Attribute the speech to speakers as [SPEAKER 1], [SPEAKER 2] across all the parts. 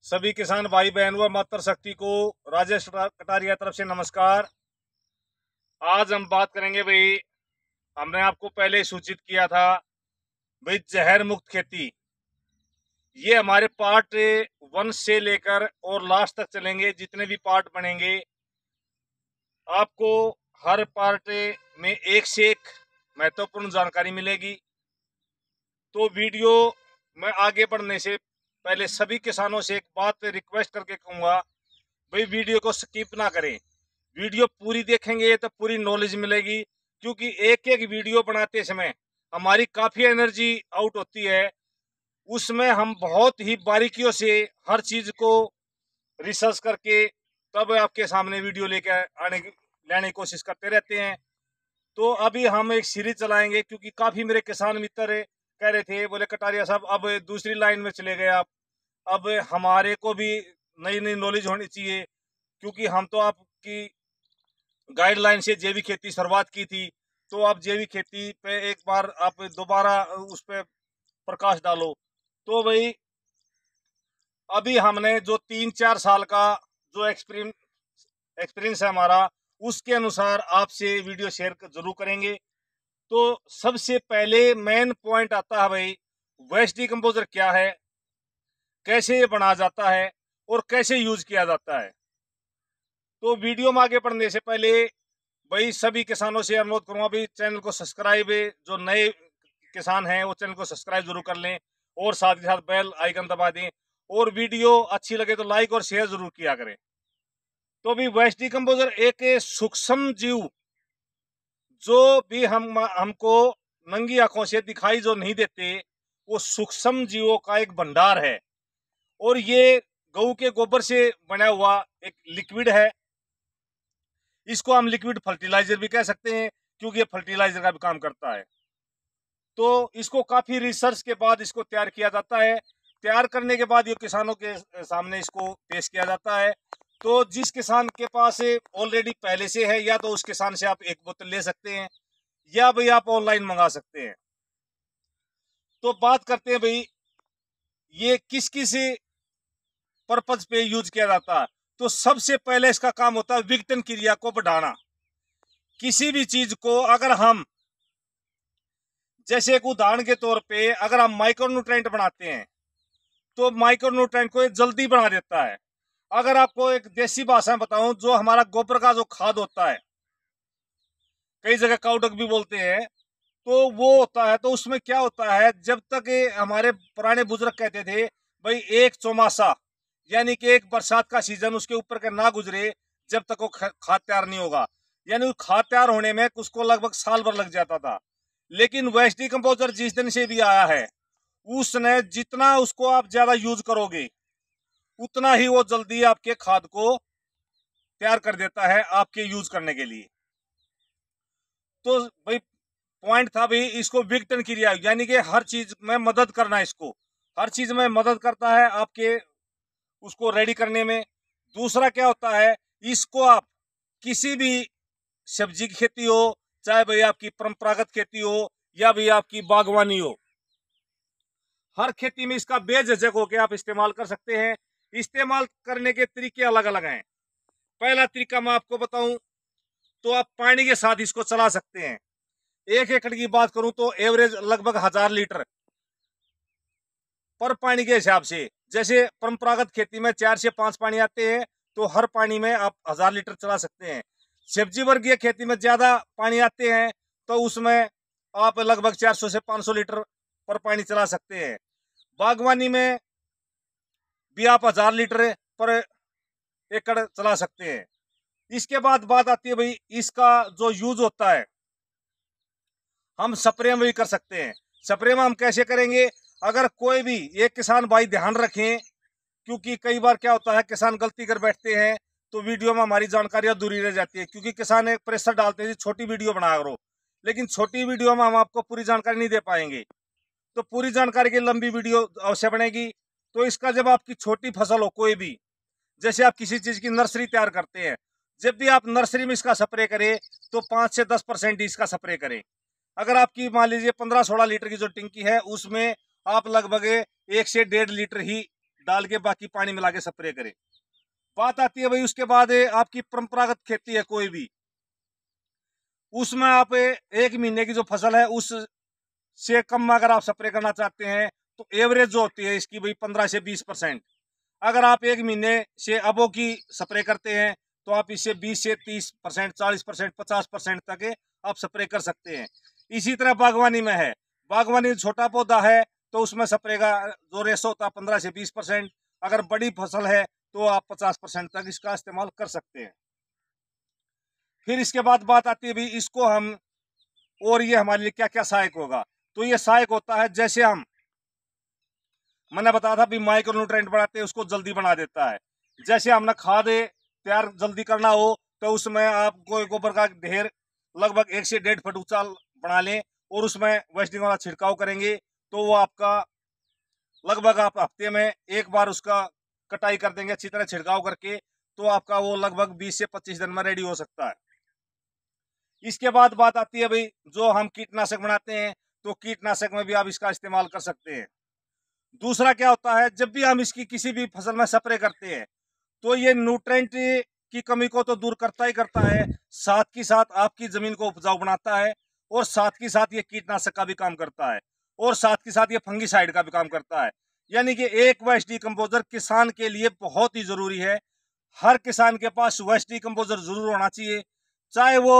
[SPEAKER 1] सभी किसान भाई बहन व मातृशक्ति को राजेश कटारिया तरफ से नमस्कार। आज हम बात करेंगे भाई, हमने आपको पहले ही सूचित किया था भाई, जहर मुक्त खेती। ये हमारे पार्ट 1 से लेकर और लास्ट तक चलेंगे। जितने भी पार्ट बनेंगे आपको हर पार्ट में एक से एक महत्वपूर्ण जानकारी मिलेगी। तो वीडियो में आगे बढ़ने से पहले सभी किसानों से एक बात रिक्वेस्ट करके कहूँगा, भाई वीडियो को स्किप ना करें। वीडियो पूरी देखेंगे तो पूरी नॉलेज मिलेगी, क्योंकि एक एक वीडियो बनाते समय हमारी काफ़ी एनर्जी आउट होती है। उसमें हम बहुत ही बारीकियों से हर चीज़ को रिसर्च करके तब आपके सामने वीडियो लेकर लाने की कोशिश करते रहते हैं। तो अभी हम एक सीरीज चलाएंगे, क्योंकि काफ़ी मेरे किसान मित्र कह रहे थे, बोले कटारिया साहब अब दूसरी लाइन में चले गए आप, अब हमारे को भी नई नई नॉलेज होनी चाहिए, क्योंकि हम तो आपकी गाइडलाइन से जैविक खेती शुरुआत की थी। तो आप जैविक खेती पे एक बार आप दोबारा उस पर प्रकाश डालो। तो भाई अभी हमने जो 3-4 साल का जो एक्सपीरियंस है हमारा, उसके अनुसार आपसे वीडियो शेयर जरूर करेंगे। तो सबसे पहले मेन पॉइंट आता है भाई, वेस्ट डिकम्पोजर क्या है, कैसे ये बनाया जाता है और कैसे यूज किया जाता है। तो वीडियो में आगे बढ़ने से पहले भाई सभी किसानों से अनुरोध करूंगा, भाई चैनल को सब्सक्राइब, जो नए किसान हैं वो चैनल को सब्सक्राइब जरूर कर लें और साथ ही साथ बेल आइकन दबा दें, और वीडियो अच्छी लगे तो लाइक और शेयर जरूर किया करें। तो अभी वेस्ट डिकम्पोजर एक सूक्ष्म जीव जो भी हमको नंगी आंखों से दिखाई जो नहीं देते, वो सूक्ष्म जीवों का एक भंडार है। और ये गऊ के गोबर से बना हुआ एक लिक्विड है। इसको हम लिक्विड फर्टिलाइजर भी कह सकते हैं, क्योंकि ये फर्टिलाइजर का भी काम करता है। तो इसको काफी रिसर्च के बाद इसको तैयार किया जाता है। तैयार करने के बाद ये किसानों के सामने इसको पेश किया जाता है। तो जिस किसान के पास ऑलरेडी पहले से है, या तो उस किसान से आप एक बोतल ले सकते हैं, या भाई आप ऑनलाइन मंगा सकते हैं। तो बात करते हैं भाई, ये किस किस पर्पज पे यूज किया जाता है। तो सबसे पहले इसका काम होता है विघटन क्रिया को बढ़ाना। किसी भी चीज को अगर हम, जैसे एक उदाहरण के तौर पे अगर हम माइक्रोन्यूट्रेंट बनाते हैं, तो माइक्रोन्यूट्रेंट को ये जल्दी बना देता है। अगर आपको एक देसी भाषा में बताऊं, जो हमारा गोबर का जो खाद होता है, कई जगह काउडक भी बोलते हैं, तो वो होता है। तो उसमें क्या होता है, जब तक हमारे पुराने बुजुर्ग कहते थे भाई एक चौमासा, यानी कि एक बरसात का सीजन उसके ऊपर के ना गुजरे जब तक वो खाद तैयार नहीं होगा। यानी खाद तैयार होने में उसको लगभग साल भर लग जाता था। लेकिन वेस्ट डिकम्पोजर जिस दिन से भी आया है, उसने जितना उसको आप ज्यादा यूज करोगे, उतना ही वो जल्दी आपके खाद को तैयार कर देता है आपके यूज करने के लिए। तो भाई पॉइंट था भाई, इसको विघटन क्रिया, यानी कि हर चीज में मदद करना, इसको हर चीज में मदद करता है आपके उसको रेडी करने में। दूसरा क्या होता है, इसको आप किसी भी सब्जी की खेती हो, चाहे भाई आपकी परंपरागत खेती हो या भाई आपकी बागवानी हो, हर खेती में इसका बेझिझक होकर आप इस्तेमाल कर सकते हैं। इस्तेमाल करने के तरीके अलग अलग हैं। पहला तरीका मैं आपको बताऊं, तो आप पानी के साथ इसको चला सकते हैं। 1 एकड़ की बात करूं तो एवरेज लगभग 1000 लीटर पर पानी के हिसाब से। जैसे परंपरागत खेती में 4 से 5 पानी आते हैं, तो हर पानी में आप 1000 लीटर चला सकते हैं। सब्जी वर्गीय खेती में ज्यादा पानी आते हैं, तो उसमें आप लगभग 400 से 500 लीटर पर पानी चला सकते हैं। बागवानी में भी आप 1000 लीटर पर एकड़ चला सकते हैं। इसके बाद बात आती है भाई, इसका जो यूज होता है हम स्प्रे में भी कर सकते हैं। स्प्रे में हम कैसे करेंगे, अगर कोई भी एक किसान भाई ध्यान रखें, क्योंकि कई बार क्या होता है किसान गलती कर बैठते हैं, तो वीडियो में हमारी जानकारी अधूरी रह जाती है, क्योंकि किसान एक प्रेशर डालते हैं छोटी वीडियो बना करो, लेकिन छोटी वीडियो में हम आपको पूरी जानकारी नहीं दे पाएंगे। तो पूरी जानकारी की लंबी वीडियो अवश्य बनेगी। तो इसका जब आपकी छोटी फसल हो कोई भी, जैसे आप किसी चीज की नर्सरी तैयार करते हैं, जब भी आप नर्सरी में इसका स्प्रे करें तो 5 से 10% इसका स्प्रे करें। अगर आपकी मान लीजिए 15-16 लीटर की जो टंकी है, उसमें आप लगभग 1 से 1.5 लीटर ही डाल के बाकी पानी मिला के स्प्रे करें। बात आती है भाई उसके बाद आपकी परंपरागत खेती है कोई भी, उसमें आप 1 महीने की जो फसल है उस से कम अगर आप स्प्रे करना चाहते हैं तो एवरेज जो होती है इसकी भाई 15 से 20%। अगर आप 1 महीने से अबो की स्प्रे करते हैं तो आप इससे 20 से 30%, 40%, 50% तक आप स्प्रे कर सकते हैं। इसी तरह बागवानी में है, बागवानी छोटा पौधा है तो उसमें स्प्रे का जो रेशो होता है 15 से 20%। अगर बड़ी फसल है तो आप 50% तक इसका इस्तेमाल कर सकते हैं। फिर इसके बाद बात आती है भाई इसको हम, और ये हमारे लिए क्या क्या सहायक होगा। तो ये सहायक होता है, जैसे मैंने बताया था भी माइक्रो न्यूट्रेंट बढ़ाते हैं, उसको जल्दी बना देता है। जैसे हमने खाद तैयार जल्दी करना हो तो उसमें आप कोई गोबर का ढेर लगभग 1 से 1.5 फुट ऊंचा बना लें और उसमें वेस्टिंग वाला छिड़काव करेंगे तो वो आपका लगभग आप हफ्ते में एक बार उसका कटाई कर देंगे अच्छी तरह छिड़काव करके, तो आपका वो लगभग 20 से 25 दिन में रेडी हो सकता है। इसके बाद बात आती है भाई जो हम कीटनाशक बनाते हैं, तो कीटनाशक में भी आप इसका इस्तेमाल कर सकते हैं। दूसरा क्या होता है, जब भी हम इसकी किसी भी फसल में स्प्रे करते हैं तो ये न्यूट्रेंट की कमी को तो दूर करता ही करता है, साथ ही साथ आपकी जमीन को उपजाऊ बनाता है, और साथ ही साथ ये कीटनाशक का भी काम करता है, और साथ ही साथ ये फंगीसाइड का भी काम करता है। यानी कि एक वेस्ट डिकम्पोजर किसान के लिए बहुत ही जरूरी है। हर किसान के पास वेस्ट डिकम्पोजर जरूर होना चाहिए। चाहे वो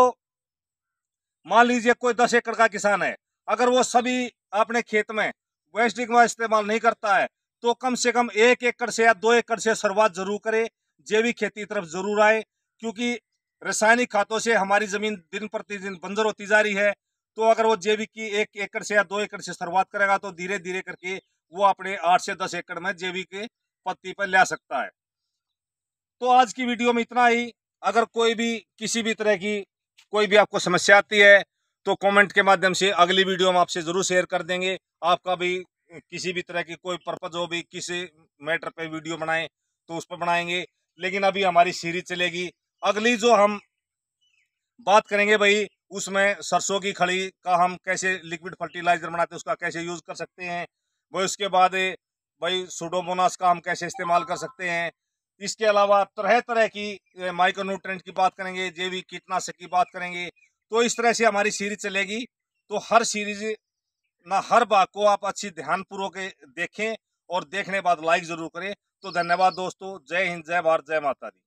[SPEAKER 1] मान लीजिए कोई 10 एकड़ का किसान है, अगर वो सभी अपने खेत में वेस्टिंग का इस्तेमाल नहीं करता है तो कम से कम 1 एकड़ से या 2 एकड़ से शुरुआत जरूर करे, जैविक खेती की तरफ जरूर आए। क्योंकि रासायनिक खादों से हमारी जमीन दिन प्रतिदिन बंजर होती जा रही है, तो अगर वो जैविक की 1 एकड़ से या 2 एकड़ से शुरुआत करेगा तो धीरे धीरे करके वो अपने 8 से 10 एकड़ में जैविक पत्ती पर ला सकता है। तो आज की वीडियो में इतना ही। अगर कोई भी किसी भी तरह की कोई भी आपको समस्या आती है तो कमेंट के माध्यम से अगली वीडियो हम आपसे जरूर शेयर कर देंगे। आपका भी किसी भी तरह की कोई पर्पज हो भी किसी मैटर पे वीडियो बनाएं तो उस पर बनाएंगे। लेकिन अभी हमारी सीरीज चलेगी, अगली जो हम बात करेंगे भाई उसमें सरसों की खली का हम कैसे लिक्विड फर्टिलाइजर बनाते हैं, उसका कैसे यूज कर सकते हैं। वही उसके बाद भाई सुडोमोनास का हम कैसे इस्तेमाल कर सकते हैं। इसके अलावा तरह तरह की माइक्रोन्यूट्रेंट की बात करेंगे, जैविक कीटनाशक की बात करेंगे। तो इस तरह से हमारी सीरीज चलेगी। तो हर सीरीज ना हर बात को आप अच्छी ध्यानपूर्वक देखें और देखने के बाद लाइक जरूर करें। तो धन्यवाद दोस्तों, जय हिंद, जय भारत, जय माता दी।